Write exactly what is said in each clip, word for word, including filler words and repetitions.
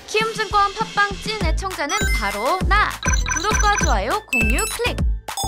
키움증권 팟빵 찐 애청자는 바로 나! 구독과 좋아요, 공유, 클릭!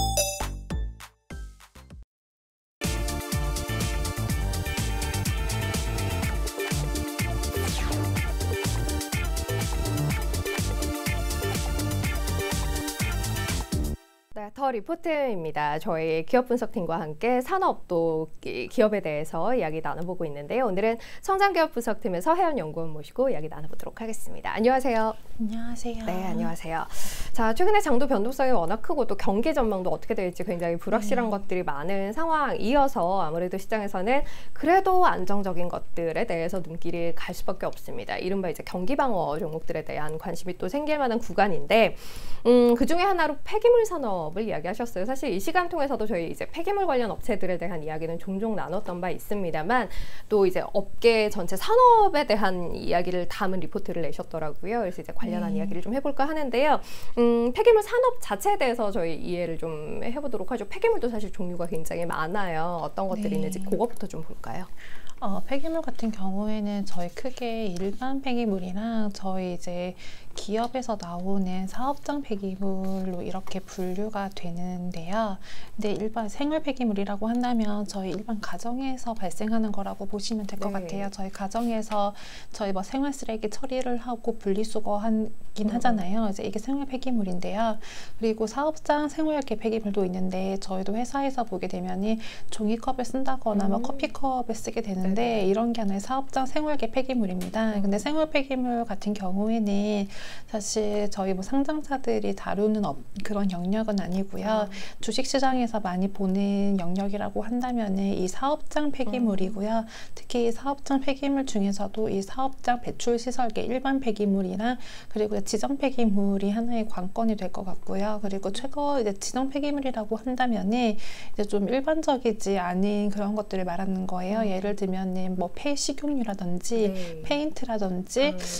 네, 더 리포트입니다. 저희 기업 분석팀과 함께 산업 또 기업에 대해서 이야기 나눠보고 있는데요. 오늘은 성장기업 분석팀의 서혜연 연구원 모시고 이야기 나눠보도록 하겠습니다. 안녕하세요. 안녕하세요. 네, 안녕하세요. 자, 최근에 장도 변동성이 워낙 크고 또 경기 전망도 어떻게 될지 굉장히 불확실한 네. 것들이 많은 상황이어서 아무래도 시장에서는 그래도 안정적인 것들에 대해서 눈길이 갈 수밖에 없습니다. 이른바 이제 경기 방어 종목들에 대한 관심이 또 생길 만한 구간인데 음, 그 중에 하나로 폐기물 산업을 이야기하셨어요. 사실 이 시간 통해서도 저희 이제 폐기물 관련 업체들에 대한 이야기는 종종 나눴던 바 있습니다만 또 이제 업계 전체 산업에 대한 이야기를 담은 리포트를 내셨더라고요. 그래서 이제 관련한 음. 이야기를 좀 해볼까 하는데요. 음, 폐기물 산업 자체에 대해서 저희 이해를 좀 해보도록 하죠. 폐기물도 사실 종류가 굉장히 많아요. 어떤 것들이 네. 있는지 그거부터 좀 볼까요? 어, 폐기물 같은 경우에는 저희 크게 일반 폐기물이랑 저희 이제 기업에서 나오는 사업장 폐기물로 이렇게 분류가 되는데요. 근데 일반 생활 폐기물이라고 한다면 저희 일반 가정에서 발생하는 거라고 보시면 될 것 네. 같아요. 저희 가정에서 저희 뭐 생활 쓰레기 처리를 하고 분리수거하긴 음. 하잖아요. 이제 이게 생활 폐기물인데요. 그리고 사업장 생활계 폐기물도 있는데 저희도 회사에서 보게 되면은 종이컵을 쓴다거나 음. 뭐 커피컵을 쓰게 되는데 네. 이런 게 하나의 사업장 생활계 폐기물입니다. 음. 근데 생활 폐기물 같은 경우에는 사실 저희 뭐 상장사들이 다루는 업, 그런 영역은 아니고요. 음. 주식시장에서 많이 보는 영역이라고 한다면은 이 사업장 폐기물이고요. 음. 특히 사업장 폐기물 중에서도 이 사업장 배출시설계 일반 폐기물이랑 그리고 지정 폐기물이 하나의 관건이 될 것 같고요. 그리고 최고 이제 지정 폐기물이라고 한다면은 이제 좀 일반적이지 않은 그런 것들을 말하는 거예요. 음. 예를 들면은 뭐 폐식용유라든지 네. 페인트라든지 음.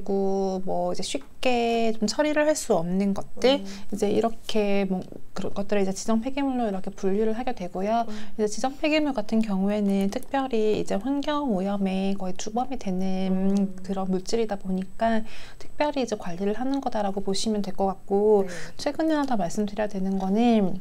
그리고 뭐 이제 쉽게 좀 처리를 할 수 없는 것들 음. 이제 이렇게 뭐 그런 것들을 이제 지정 폐기물로 이렇게 분류를 하게 되고요. 음. 이제 지정 폐기물 같은 경우에는 특별히 이제 환경 오염에 거의 주범이 되는 음. 그런 물질이다 보니까 특별히 이제 관리를 하는 거다라고 보시면 될 것 같고 네. 최근에 하나 말씀드려야 되는 거는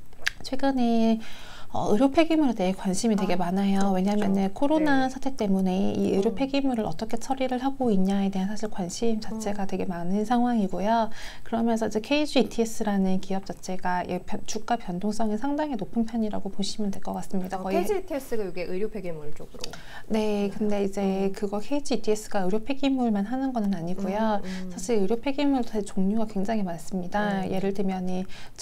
최근에 어, 의료 폐기물에 대해 관심이 되게 아, 많아요. 왜냐하면 코로나 네. 사태 때문에 이 의료 폐기물을 음. 어떻게 처리를 하고 있냐에 대한 사실 관심 자체가 음. 되게 많은 상황이고요. 그러면서 이제 케이지 이티에스라는 기업 자체가 주가 변동성이 상당히 높은 편이라고 보시면 될 것 같습니다. 어, 케이지 이티에스가 이게 의료 폐기물 쪽으로. 네, 근데 이제 음. 그거 케이지 이티에스가 의료 폐기물만 하는 건 아니고요. 음, 음. 사실 의료 폐기물도 사실 종류가 굉장히 많습니다. 음. 예를 들면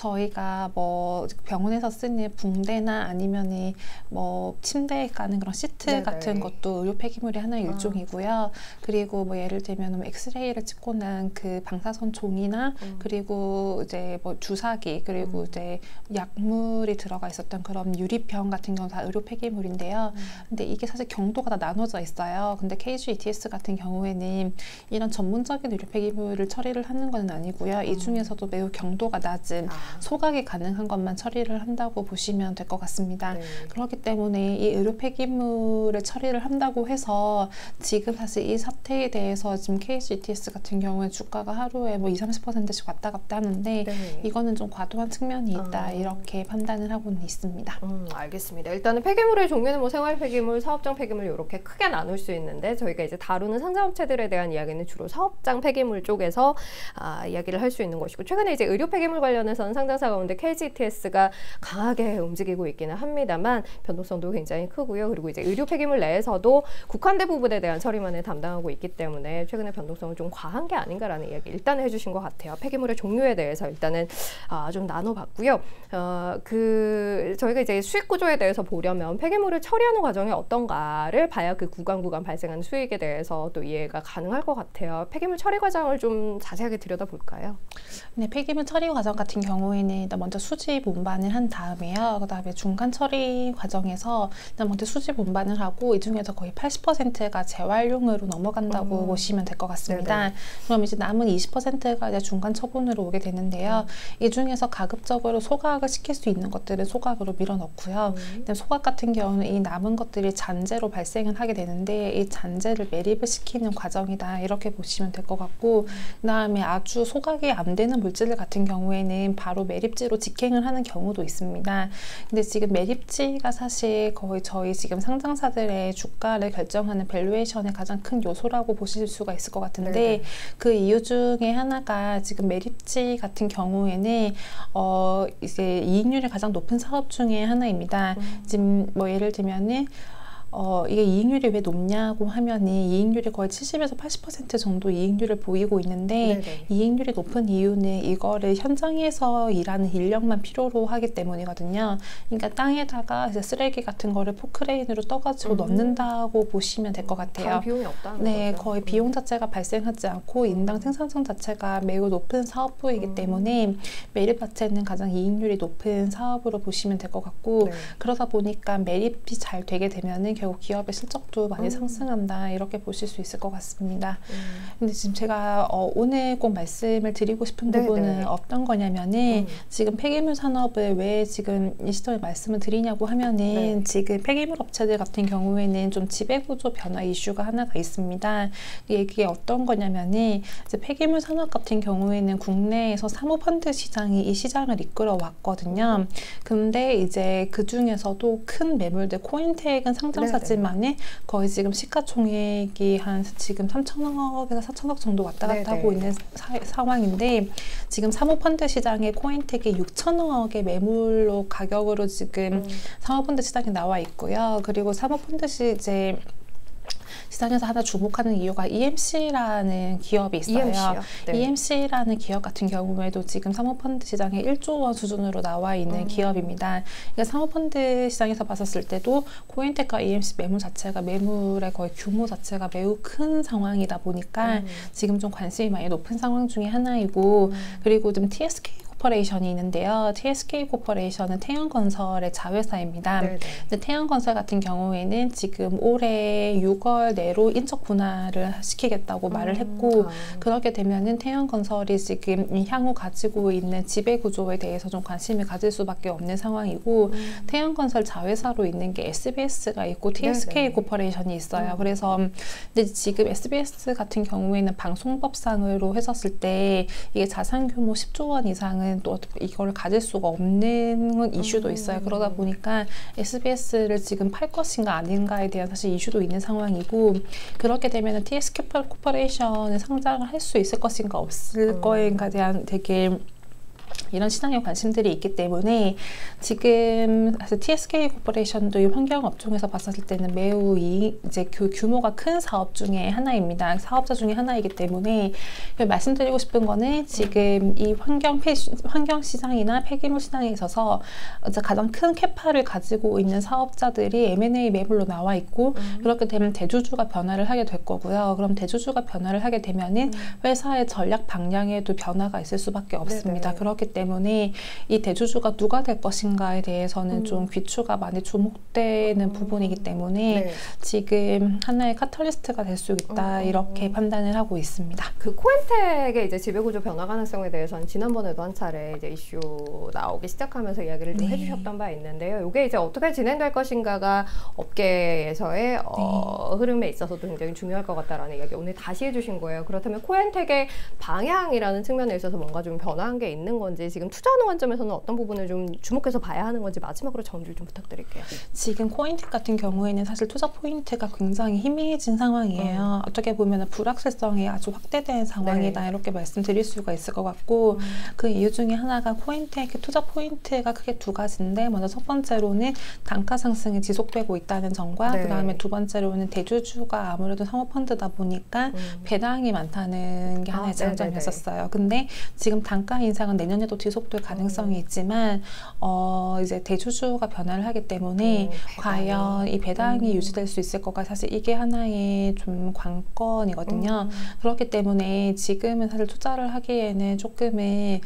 저희가 뭐 병원에서 쓰는 붕대나 아니면은 뭐 침대에 까는 그런 시트 네네. 같은 것도 의료 폐기물의 하나의 일종이고요. 아. 그리고 뭐 예를 들면 뭐 엑스레이를 찍고 난 그 방사선 종이나 음. 그리고 이제 뭐 주사기 그리고 음. 이제 약물이 들어가 있었던 그런 유리병 같은 경우 다 의료 폐기물인데요. 음. 근데 이게 사실 경도가 다 나눠져 있어요. 근데 케이지 이티에스 같은 경우에는 이런 전문적인 의료 폐기물을 처리를 하는 건 아니고요. 음. 이 중에서도 매우 경도가 낮은 아. 소각이 가능한 것만 처리를 한다고 보시면 될 것 같습니다. 네. 그렇기 때문에 이 의료 폐기물을 처리를 한다고 해서 지금 사실 이 사태에 대해서 지금 케이지 이티에스 같은 경우에 주가가 하루에 뭐 이십, 삼십 퍼센트씩 왔다 갔다 하는데 네. 이거는 좀 과도한 측면이 있다. 음. 이렇게 판단을 하고는 있습니다. 음, 알겠습니다. 일단은 폐기물의 종류는 뭐 생활 폐기물, 사업장 폐기물 이렇게 크게 나눌 수 있는데 저희가 이제 다루는 상장업체들에 대한 이야기는 주로 사업장 폐기물 쪽에서 아, 이야기를 할 수 있는 것이고 최근에 이제 의료 폐기물 관련해서는 상장사 가운데 케이지 이티에스가 강하게 움직이고 있기는 합니다만 변동성도 굉장히 크고요. 그리고 이제 의료 폐기물 내에서도 국한대 부분에 대한 처리만을 담당하고 있기 때문에 최근에 변동성은 좀 과한 게 아닌가라는 이야기 일단 해주신 것 같아요. 폐기물의 종류에 대해서 일단은 아, 좀 나눠봤고요. 어, 그 저희가 이제 수익 구조에 대해서 보려면 폐기물을 처리하는 과정이 어떤가를 봐야 그 구간 구간 발생하는 수익에 대해서 또 이해가 가능할 것 같아요. 폐기물 처리 과정을 좀 자세하게 들여다볼까요? 네, 폐기물 처리 과정 같은 경우에는 먼저 수집 운반을 한 다음에요. 그다음에 중간 처리 과정에서 먼저 수집 운반을 하고 이 중에서 거의 팔십 퍼센트가 재활용으로 넘어간다고 음. 보시면 될 것 같습니다. 네네. 그럼 이제 남은 이십 퍼센트가 이제 중간 처분으로 오게 되는데요. 음. 이 중에서 가급적으로 소각을 시킬 수 있는 것들은 소각으로 밀어넣고요. 음. 소각 같은 경우는 이 남은 것들이 잔재로 발생을 하게 되는데 이 잔재를 매립을 시키는 과정이다 이렇게 보시면 될 것 같고, 음. 그 다음에 아주 소각이 안 되는 물질들 같은 경우에는 바로 매립지로 직행을 하는 경우도 있습니다. 근데 지금 매립지가 사실 거의 저희 지금 상장사들의 주가를 결정하는 밸류에이션의 가장 큰 요소라고 보실 수가 있을 것 같은데, 네네. 그 이유 중에 하나가 지금 매립지 같은 경우에는 어 이제 이익률이 가장 높은 사업 중에 하나입니다. 음. 지금 뭐 예를 들면은 어, 이게 이익률이 왜 높냐고 하면은 이익률이 거의 칠십에서 팔십 퍼센트 정도 이익률을 보이고 있는데, 네네. 이익률이 높은 이유는 이거를 현장에서 일하는 인력만 필요로 하기 때문이거든요. 그러니까 땅에다가 이제 쓰레기 같은 거를 포크레인으로 떠가지고 음. 넣는다고 보시면 될 것 같아요. 비용이 없다는 네, 거죠. 거의 비용 자체가 발생하지 않고 인당 생산성 자체가 매우 높은 사업부이기 음. 때문에 매립 자체는 가장 이익률이 높은 사업으로 보시면 될 것 같고, 네. 그러다 보니까 매립이 잘 되게 되면은 결국 기업의 실적도 많이 음. 상승한다 이렇게 보실 수 있을 것 같습니다. 음. 근데 지금 제가 어, 오늘 꼭 말씀을 드리고 싶은 네네. 부분은 어떤 거냐면은 음. 지금 폐기물 산업을 왜 지금 이 시점에 말씀을 드리냐고 하면은 네. 지금 폐기물 업체들 같은 경우에는 좀 지배구조 변화 이슈가 하나가 있습니다. 이게 어떤 거냐면은 이제 폐기물 산업 같은 경우에는 국내에서 사모펀드 시장이 이 시장을 이끌어 왔거든요. 근데 이제 그 중에서도 큰 매물들 코인텍은 상장 하지만은 거의 지금 시가총액이 한 지금 삼천억에서 사천억 정도 왔다 갔다 네네. 하고 있는 사, 상황인데, 지금 사모펀드 시장에 코인텍이 육천억의 매물로 가격으로 지금 음. 사모펀드 시장에 나와 있고요. 그리고 사모펀드 시 이제 시장에서 하나 주목하는 이유가 이엠씨라는 기업이 있어요. 이엠씨요? 네. 이엠씨라는 기업 같은 경우에도 지금 사모펀드 시장에 일조 원 수준으로 나와 있는 음. 기업입니다. 그러니까 사모펀드 시장에서 봤었을 때도 코인텍과 이엠씨 매물 자체가 매물의 거의 규모 자체가 매우 큰 상황이다 보니까 음. 지금 좀 관심이 많이 높은 상황 중에 하나이고, 음. 그리고 좀 티에스케이 코퍼레이션이 있는데요. 티에스케이 코퍼레이션은 태양건설의 자회사입니다. 네네. 근데 태양건설 같은 경우에는 지금 올해 유월 내로 인적 분할을 시키겠다고 음, 말을 했고, 아. 그렇게 되면은 태양건설이 지금 향후 가지고 있는 지배 구조에 대해서 좀 관심을 가질 수밖에 없는 상황이고, 음. 태양건설 자회사로 있는 게 에스비에스가 있고 티에스케이 네네. 코퍼레이션이 있어요. 음. 그래서 근데 지금 에스비에스 같은 경우에는 방송법상으로 했었을 때 이게 자산 규모 십조 원 이상은 또 이걸 가질 수가 없는 이슈도 있어요. 음. 그러다 보니까 에스비에스를 지금 팔 것인가 아닌가에 대한 사실 이슈도 있는 상황이고, 그렇게 되면 티에스케이 코퍼레이션을 상장을 할 수 있을 것인가 없을 음. 거인가에 대한 되게 이런 시장에 관심들이 있기 때문에 지금 사실 티에스케이 코퍼레이션도 이 환경 업종에서 봤을 때는 매우 이 이제 그 규모가 큰 사업 중에 하나입니다. 사업자 중에 하나이기 때문에 말씀드리고 싶은 거는 지금 이 환경 폐 환경 시장이나 폐기물 시장에 있어서 이제 가장 큰 캐파를 가지고 있는 사업자들이 엠 앤 에이 매물로 나와 있고, 음. 그렇게 되면 대주주가 변화를 하게 될 거고요. 그럼 대주주가 변화를 하게 되면은 음. 회사의 전략 방향에도 변화가 있을 수밖에 없습니다. 네네. 그렇기 때문에 이 대주주가 누가 될 것인가에 대해서는 음. 좀 귀추가 많이 주목되는 음. 부분이기 때문에 네. 지금 하나의 카탈리스트가 될 수 있다 음. 이렇게 판단을 하고 있습니다. 그 코인텍의 이제 지배구조 변화 가능성에 대해서는 지난번에도 한 차례 이제 이슈 나오기 시작하면서 이야기를 좀 네. 해주셨던 바 있는데요. 이게 이제 어떻게 진행될 것인가가 업계에서의 어, 네. 흐름에 있어서도 굉장히 중요할 것 같다라는 이야기 오늘 다시 해주신 거예요. 그렇다면 코인텍의 방향이라는 측면에 있어서 뭔가 좀 변화한 게 있는 건지, 지금 투자하는 관점에서는 어떤 부분을 좀 주목해서 봐야 하는 건지 마지막으로 정리를 좀 부탁드릴게요. 지금 코인텍 같은 경우에는 사실 투자 포인트가 굉장히 희미해진 상황이에요. 음. 어떻게 보면 불확실성이 아주 확대된 상황이다 네. 이렇게 말씀드릴 수가 있을 것 같고, 음. 그 이유 중에 하나가 코인텍의 투자 포인트가 크게 두 가지인데, 먼저 첫 번째로는 단가 상승이 지속되고 있다는 점과 네. 그 다음에 두 번째로는 대주주가 아무래도 사모펀드다 보니까 음. 배당이 많다는 게 하나의 아, 장점이었었어요. 근데 지금 단가 인상은 내년에 내년에도 지속될 가능성이 있지만 어, 이제 대주주가 변화를 하기 때문에 음, 과연 이 배당이 음. 유지될 수 있을까가 사실 이게 하나의 좀 관건이거든요. 음. 그렇기 때문에 지금은 사실 투자를 하기에는 조금은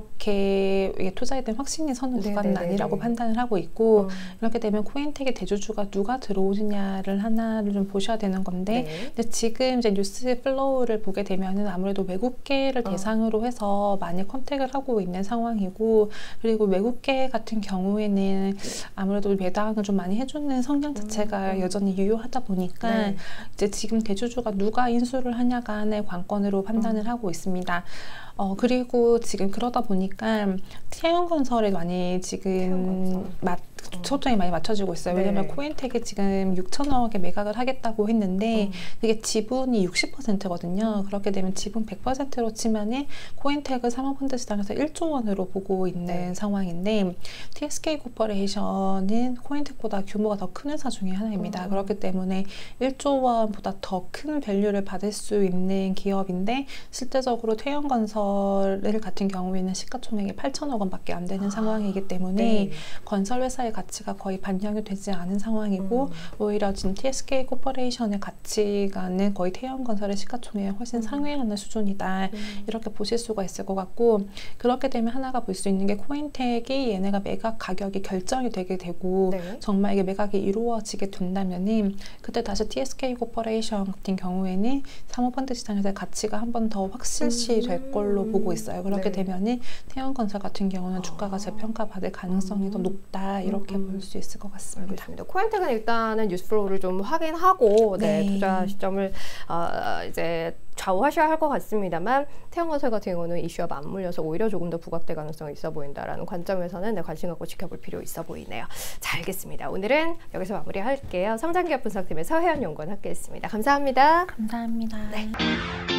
그렇게 이게 투자에 대한 확신이 서는 구간은 네네네네. 아니라고 판단을 하고 있고 음. 이렇게 되면 코인텍의 대주주가 누가 들어오느냐를 하나를 좀 보셔야 되는 건데 네. 근데 지금 이제 뉴스 플로우를 보게 되면은 아무래도 외국계를 어. 대상으로 해서 많이 컨택을 하고 있는 상황이고 그리고 외국계 같은 경우에는 아무래도 배당을 좀 많이 해주는 성향 자체가 음. 여전히 유효하다 보니까 네. 이제 지금 대주주가 누가 인수를 하냐가 하나의 관건으로 판단을 음. 하고 있습니다. 어, 그리고 지금 그러다 보니까 태양건설에 많이 지금 태양건설. 맞, 초점이 많이 맞춰지고 있어요. 네. 왜냐면 코인텍이 지금 육천억에 매각을 하겠다고 했는데 음. 이게 지분이 육십 퍼센트거든요. 그렇게 되면 지분 백 퍼센트로 치면은 코인텍을 사모펀드 시장에서 일조 원으로 보고 있는 네. 상황인데 티에스케이 코퍼레이션은 코인텍보다 규모가 더 큰 회사 중에 하나입니다. 음. 그렇기 때문에 일조 원보다 더 큰 밸류를 받을 수 있는 기업인데 실제적으로 태양건설 같은 경우에는 시가총액이 팔천억 원밖에 안 되는 아, 상황이기 때문에 네. 건설 회사의 가치가 거의 반영이 되지 않은 상황이고 음. 오히려 지금 티에스케이 코퍼레이션의 가치가는 거의 태양건설의 시가총액에 훨씬 음. 상회하는 수준이다. 음. 이렇게 보실 수가 있을 것 같고 그렇게 되면 하나가 볼 수 있는 게 코인텍이 얘네가 매각 가격이 결정이 되게 되고 네. 정말 이게 매각이 이루어지게 된다면은 그때 다시 티에스케이 코퍼레이션 같은 경우에는 사모펀드 시장에서 가치가 한 번 더 확실시 될 음. 걸로 보고 있어요. 그렇게 네. 되면은 태양건설 같은 경우는 아. 주가가 재평가받을 가능성이 더 높다 이렇게 음, 음. 볼 수 있을 것 같습니다. 알겠습니다. 코인텍은 일단은 뉴스플로우를 좀 확인하고 네, 네. 투자 시점을 어, 이제 좌우하셔야 할 것 같습니다만 태양건설 같은 경우는 이슈와 맞물려서 오히려 조금 더 부각될 가능성이 있어 보인다라는 관점에서는 네, 관심 갖고 지켜볼 필요 있어 보이네요. 자, 알겠습니다. 오늘은 여기서 마무리할게요. 성장기업 분석팀의 서혜연 연구원 함께했습니다. 감사합니다. 감사합니다. 네.